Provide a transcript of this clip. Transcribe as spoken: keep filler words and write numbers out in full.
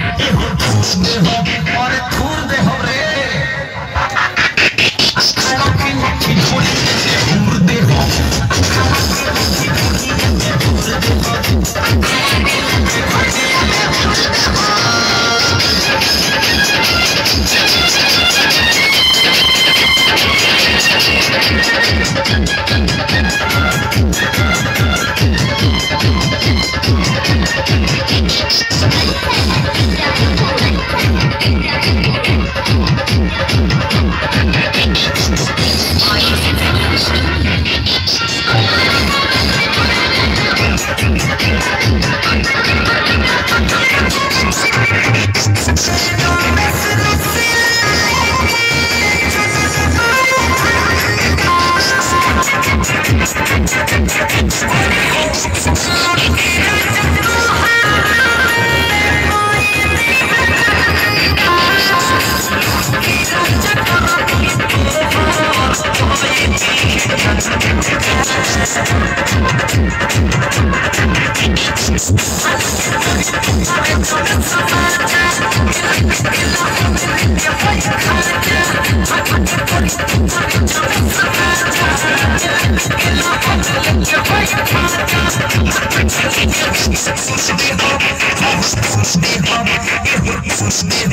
एहो थूर दे हो और थूर दे हो रे अखाड़ा की मुट्ठी झोली में हूर दे हो अखाड़ा की मुट्ठी झोली में हूर दे हो Stay